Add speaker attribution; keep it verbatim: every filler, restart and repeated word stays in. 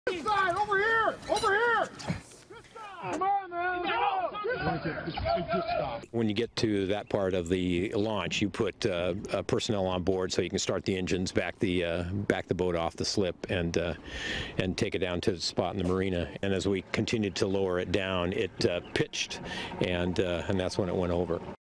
Speaker 1: This side, over here! Over here! Come on, man! No!
Speaker 2: When you get to that part of the launch, you put uh, uh, personnel on board so you can start the engines, back the uh, back the boat off the slip, and uh, and take it down to the spot in the marina. And as we continued to lower it down, it uh, pitched, and uh, and that's when it went over.